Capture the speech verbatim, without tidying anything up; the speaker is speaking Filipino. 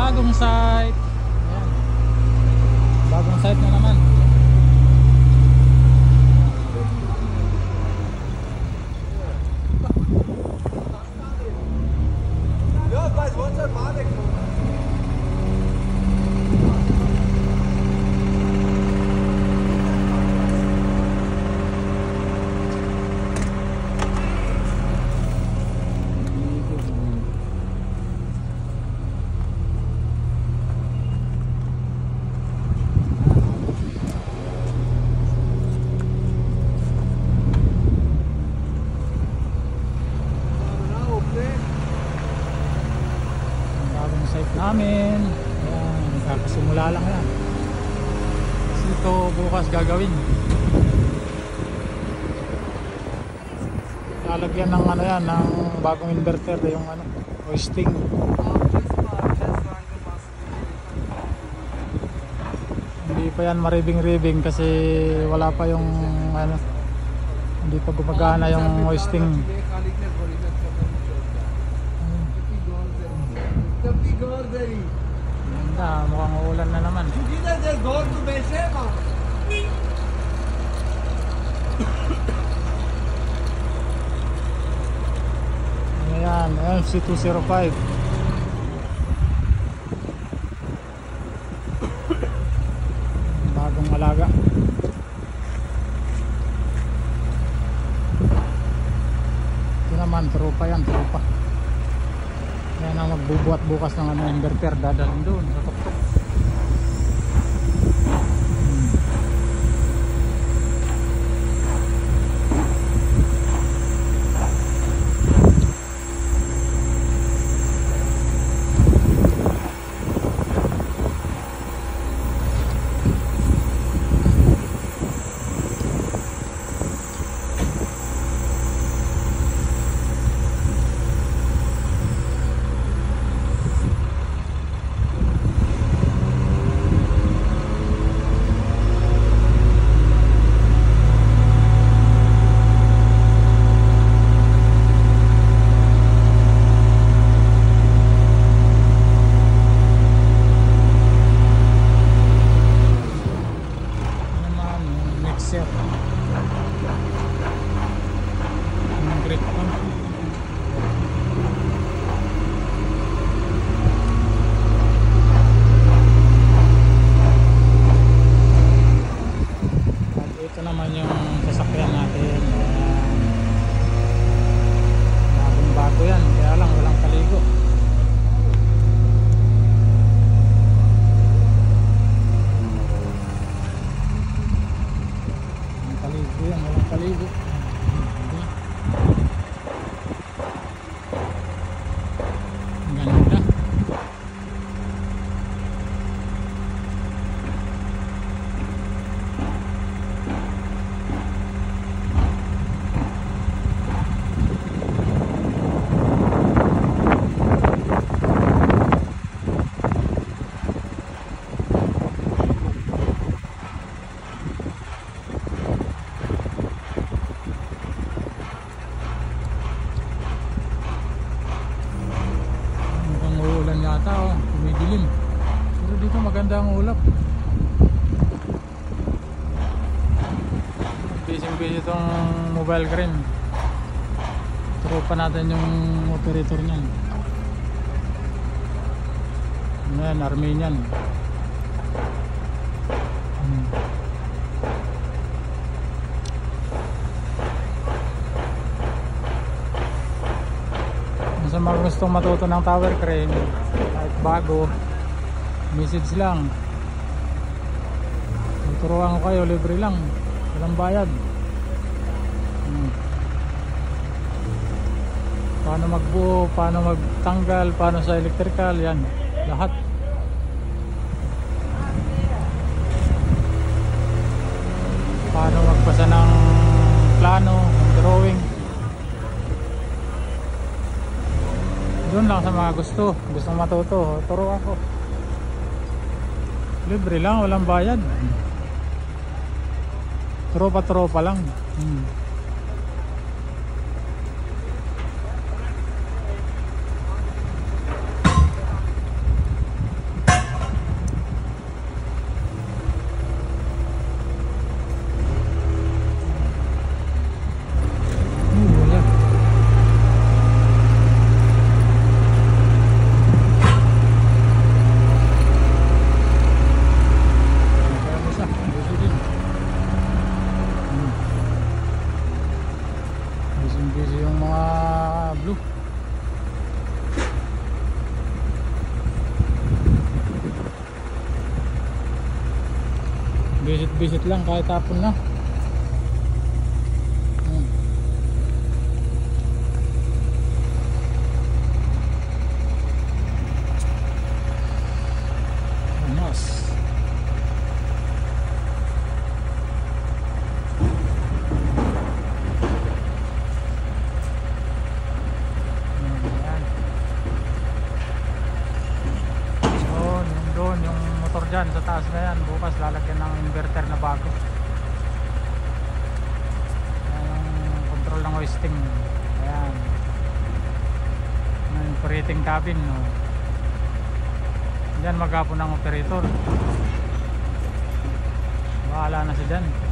bagong site. Ayan. Bagong site na naman. Namin. Ayan, kakasimula lang yan. Kasi ito bukas gagawin. Lalagyan ng ano yan, ng bagong inverter, yung ano, hoisting. Hindi pa yan maribing-ribing kasi wala pa yung ano, hindi pa gumagana yung hoisting. Ganda, mukhang uulan na naman. Ayan, L C two oh five. Bagong alaga. Ito naman, tropa yan, tropa. Yan ang magbubuhat bukas ng ano, inverter, dadalhin doon sa tuktok. Maganda ang ulap. Busy-busy itong mobile crane. Tropa natin yung operator niyan. Ayan, Armenian. Hmm. Sa mga gustong matuto ng tower crane, kahit bago, message lang. Tuturuan ko kayo, libre lang, walang bayad. hmm. Paano magbuo, paano magtanggal, paano sa electrical, yan, lahat. Paano magpasa ng plano, drawing. Doon lang sa mga gusto, gustong matuto, turuan ko. Libre lang, walang bayad. Tropa-tropa lang. Hmm. Visit-visit lang kahit hapon na. Hmm. Mas. Dyan sa taas na yan, bukas lalagyan ng inverter na bago. Ayan ang control ng hoisting. Ayan ang operating cabin, no? Dyan maghapon ng operator, bahala na siya dyan.